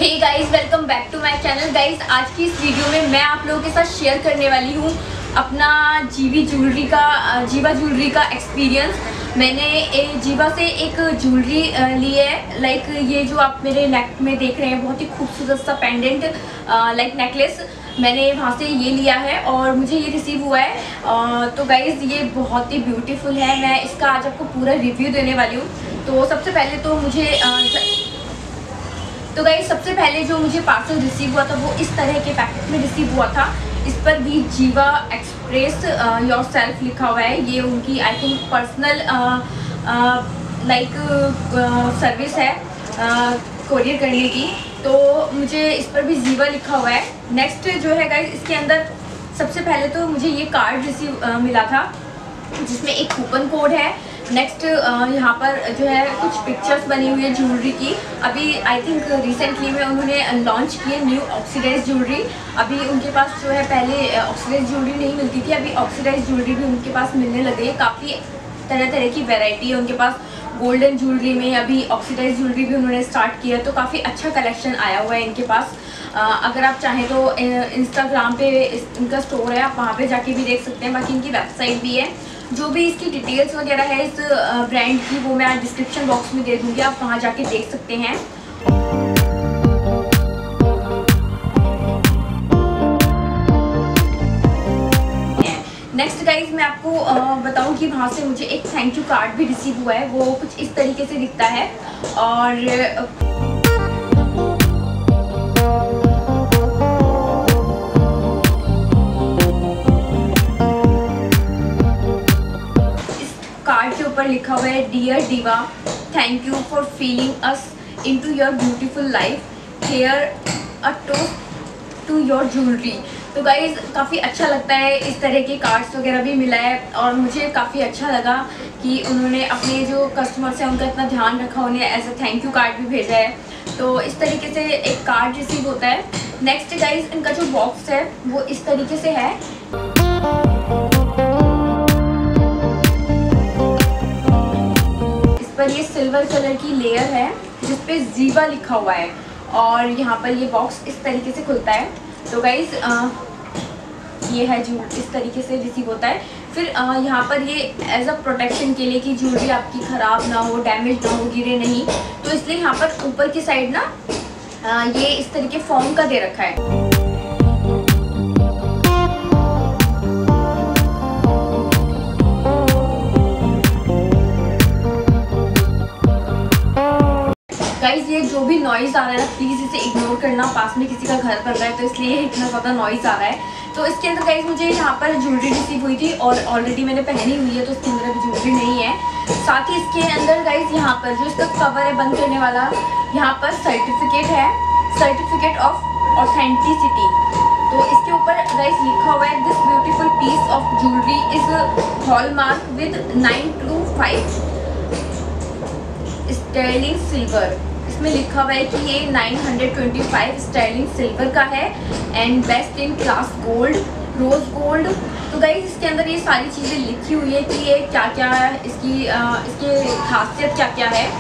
Hey guys, welcome back to my channel. Guys, आज की इस वीडियो में मैं आप लोगों के साथ शेयर करने वाली हूँ अपना जीवा ज्वेलरी का एक्सपीरियंस। मैंने जीवा से एक ज्वेलरी ली है, लाइक ये जो आप मेरे नेक में देख रहे हैं, बहुत ही खूबसूरत सा पेंडेंट लाइक नेकलेस, मैंने वहाँ से ये लिया है और मुझे ये रिसीव हुआ है। तो गाइज़, ये बहुत ही ब्यूटीफुल है। मैं इसका आज आपको पूरा रिव्यू देने वाली हूँ। तो सबसे पहले तो सबसे पहले जो मुझे पार्सल रिसीव हुआ था वो इस तरह के पैकेट में रिसीव हुआ था। इस पर भी जीवा एक्सप्रेस योर सेल्फ लिखा हुआ है। ये उनकी I think personal like service है कोरियर करने की। तो मुझे इस पर भी जीवा लिखा हुआ है। नेक्स्ट जो है गाइस, इसके अंदर सबसे पहले तो मुझे ये कार्ड रिसीव मिला था जिसमें एक कूपन कोड है। नेक्स्ट यहाँ पर जो है कुछ पिक्चर्स बनी हुई है ज्वेलरी की। अभी आई थिंक रिसेंटली में उन्होंने लॉन्च की है न्यू ऑक्सीडाइज ज्वेलरी। अभी उनके पास जो है पहले ऑक्सीडाइज ज्वेलरी नहीं मिलती थी, अभी ऑक्सीडाइज ज्वेलरी भी उनके पास मिलने लगी है। काफ़ी तरह तरह की वैरायटी है उनके पास। गोल्डन ज्वेलरी में अभी ऑक्सीडाइज ज्वेलरी भी उन्होंने स्टार्ट किया, तो काफ़ी अच्छा कलेक्शन आया हुआ है इनके पास। अगर आप चाहें तो इंस्टाग्राम पे इनका स्टोर है, आप वहाँ पे जाके भी देख सकते हैं। बाकी इनकी वेबसाइट भी है। जो भी इसकी डिटेल्स वगैरह है इस ब्रांड की, वो मैं डिस्क्रिप्शन बॉक्स में दे दूँगी, आप वहाँ जाके देख सकते हैं। नेक्स्ट गाइज, मैं आपको बताऊं कि वहाँ से मुझे एक थैंक यू कार्ड भी रिसीव हुआ है। वो कुछ इस तरीके से दिखता है और कार्ड के ऊपर लिखा हुआ है, dear Diva, thank you for feeling us into your beautiful life, here a toast to your jewellery. तो गाइज़, काफ़ी अच्छा लगता है, इस तरह के कार्ड्स वगैरह भी मिला है और मुझे काफ़ी अच्छा लगा कि उन्होंने अपने जो कस्टमर्स हैं उनका इतना ध्यान रखा, उन्हें as a thank you card भी भेजा है। तो इस तरीके से एक कार्ड रिसीव होता है। नेक्स्ट गाइज़, इनका जो बॉक्स है वो इस तरीके से है। पर ये सिल्वर कलर की लेयर है जिस पे जीवा लिखा हुआ है और यहाँ पर ये बॉक्स इस तरीके से खुलता है। तो गाइज, ये है जो इस तरीके से रिसीव होता है। फिर यहाँ पर ये एज अ प्रोटेक्शन के लिए कि ज्वेलरी आपकी ख़राब ना हो, डैमेज ना हो, गिरे नहीं, तो इसलिए यहाँ पर ऊपर की साइड ना ये इस तरीके फॉर्म का दे रखा है। गाइज, ये जो भी नॉइज़ आ रहा है ना, प्लीज़ इसे इग्नोर करना। पास में किसी का घर बन रहा है तो इसलिए इतना ज़्यादा नॉइज़ आ रहा है। तो इसके अंदर गाइज मुझे यहाँ पर ज्वेलरी रिसीव हुई थी और ऑलरेडी मैंने पहनी हुई है, तो इसके अंदर अभी ज्वेलरी नहीं है। साथ ही इसके अंदर गाइज यहाँ पर जो इसका कवर है बंद करने वाला, यहाँ पर सर्टिफिकेट है, सर्टिफिकेट ऑफ ऑथेंटिसिटी। तो इसके ऊपर गाइज लिखा हुआ है, this beautiful piece of jewellery is hallmark with 925 sterling silver. इसमें लिखा हुआ है कि ये 925 स्टर्लिंग सिल्वर का है and best in class gold, rose gold. तो गाइज, इसके अंदर ये सारी चीज़ें लिखी हुई है कि ये क्या क्या है, इसकी खासियत क्या क्या है।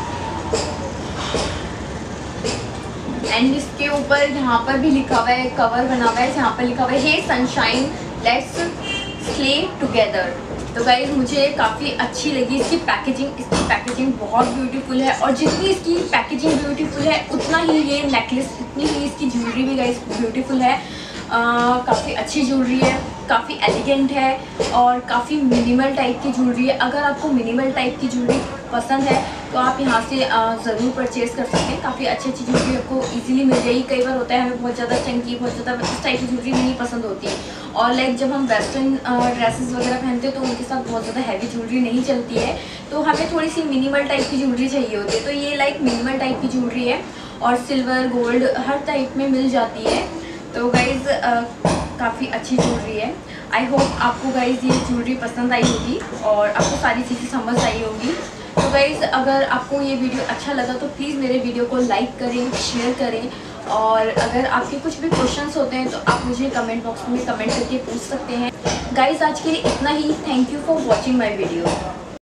एंड इसके ऊपर यहाँ पर भी लिखा हुआ है, कवर बना हुआ है, यहाँ पर लिखा हुआ है, hey sunshine let's slay together. तो गाइज, मुझे काफ़ी अच्छी लगी इसकी पैकेजिंग बहुत ब्यूटीफुल है और जितनी इसकी पैकेजिंग ब्यूटीफुल है उतना ही ये नेकलेस, उतनी ही इसकी ज्वेलरी भी गाइज ब्यूटीफुल है। काफ़ी अच्छी ज्वेलरी है, काफ़ी एलिगेंट है और काफ़ी मिनिमल टाइप की ज्वेलरी है। अगर आपको मिनिमल टाइप की ज्वेलरी पसंद है तो आप यहाँ से ज़रूर परचेज़ कर सकते हैं। काफ़ी अच्छी ज्वेलरी आपको इजीली मिल जाएगी। कई बार होता है हमें बहुत ज़्यादा चंकी, बहुत ज़्यादा इस टाइप की ज्वेलरी नहीं पसंद होती और लाइक जब हम वेस्टर्न ड्रेसेस वगैरह पहनते हैं तो उनके साथ बहुत ज़्यादा हैवी ज्वेलरी नहीं चलती है, तो हमें थोड़ी सी मिनिमल टाइप की ज्वेलरी चाहिए होती है। तो ये लाइक मिनिमल टाइप की ज्वेलरी है और सिल्वर, गोल्ड हर टाइप में मिल जाती है। तो गाइज़, काफ़ी अच्छी ज्वेलरी है। आई होप आपको गाइज़ ये ज्वेलरी पसंद आई होगी और आपको सारी चीज़ें समझ आई होगी। तो गाइज़, अगर आपको ये वीडियो अच्छा लगा तो प्लीज़ मेरे वीडियो को लाइक करें, शेयर करें और अगर आपके कुछ भी क्वेश्चंस होते हैं तो आप मुझे कमेंट बॉक्स में कमेंट करके पूछ सकते हैं। गाइज़, आज के लिए इतना ही। Thank you for watching my video.